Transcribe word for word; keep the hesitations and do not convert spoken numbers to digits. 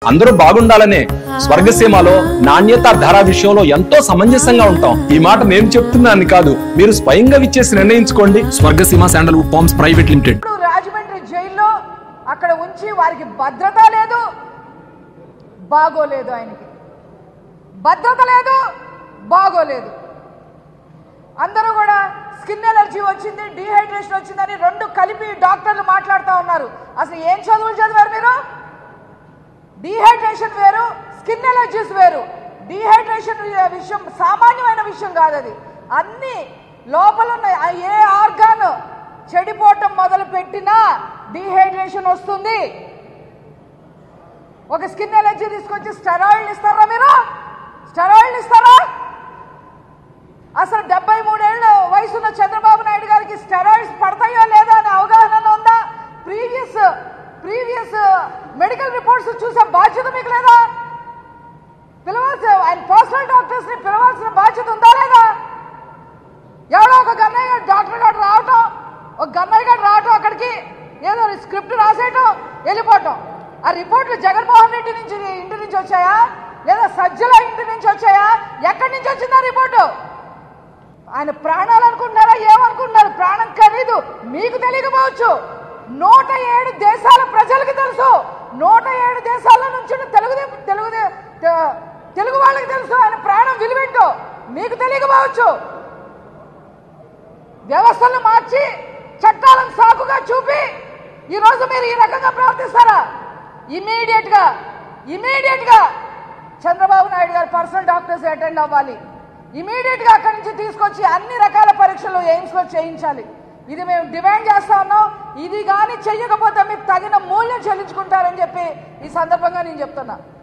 అందరూ బాగుండాలనే స్వర్గసీమలో నాణ్యత ధర విషయంలో ఎంతో సమంజసంగా ఉంటాం. ఈ మాట నేను చెప్తున్నాను కాదు, మీరు స్వయంగా విచ్చేసి నిర్ణయించుకోండి. Swargaseema sandalwood farms private limited. Rajahmundry జైల్లో అక్కడ ఉంచి వారికి భద్రత లేదు, బాగోలేదు. ఆయనకి భద్రత లేదు, బాగోలేదు. అందరూ కూడా స్కిన్ ఎలర్జీ వచ్చింది, డీహైడ్రేషన్ వచ్చిందని రెండు కలిపి డాక్టర్లు మాట్లాడుతూ ఉన్నారు. అసలు ఏం చదువులు చదివారు మీరు? డీహైడ్రేషన్ వేరు, స్కిన్ ఎలర్జీస్ వేరు. డీహైడ్రేషన్ విషయం సామాన్యమైన విషయం కాదు. అది అన్ని లోపల ఉన్న ఏ ఆర్గాన్ చెడిపోవటం మొదలు పెట్టినా డీహైడ్రేషన్ వస్తుంది. ఒక స్కిన్ ఎలర్జీ తీసుకొచ్చి స్టెరాయిడ్లు ఇస్తారా మీరు? స్టెరాయిడ్లు ఇస్తారా? అసలు డెబ్బై మూడేళ్ళు వయసున్న చంద్రబాబు నాయుడు గారికి స్టెరాయిడ్స్ పడతాయో లేదా అనే అవగాహన ఉందా? ప్రీవియస్ ప్రీవియస్ మెడికల్ రిపోర్ట్స్ చూసే బాధ్యత మీకు లేదా? పిలవాల్సిన ఆయన పర్సనల్ డాక్టర్స్ ని పిలవాల్సిన బాధ్యత ఉందా లేదా? ఎవడో ఒక గన్నయ్య గారు డాక్టర్ గారు రావటం, ఒక గన్నయ్య గారు రావటం, అక్కడికి ఏదో స్క్రిప్ట్ రాసేయటం, వెళ్ళిపోవటం. ఆ రిపోర్ట్లు జగన్మోహన్ రెడ్డి నుంచి ఇంటి నుంచి వచ్చాయా లేదా సజ్జల ఇంటి నుంచి వచ్చాయా? ఎక్కడి నుంచి వచ్చిందా రిపోర్టు? ఆయన ప్రాణాలు అనుకుంటున్నారా? ఏమనుకుంటున్నారు? ప్రాణం ఖరీదు మీకు తెలియకపోవచ్చు, నూట ఏడు దేశాల ప్రజలకు తెలుసు. నూట ఏడు దేశాల నుంచి తెలుగు తెలుగు తెలుగు వాళ్ళకి తెలుసు ఆయన ప్రాణం విలువేంటో. మీకు తెలియకపోవచ్చు. వ్యవస్థలను మార్చి చట్టాలను సాకుగా చూపి ఈరోజు మీరు ఈ రకంగా ప్రవర్తిస్తారా? ఇమీడియట్ గా ఇమీడియట్ గా చంద్రబాబు నాయుడు గారు పర్సనల్ డాక్టర్స్ అటెండ్ అవ్వాలి. ఇమీడియట్ గా అక్కడి నుంచి తీసుకొచ్చి అన్ని రకాల పరీక్షలు ఎయిమ్స్ లో చేయించాలి. ఇది మేము డిమాండ్ చేస్తా ఉన్నాం. ఇది కానీ చెయ్యకపోతే మీరు తగిన మూల్యం చెల్లించుకుంటారని చెప్పి ఈ సందర్భంగా నేను చెప్తున్నా.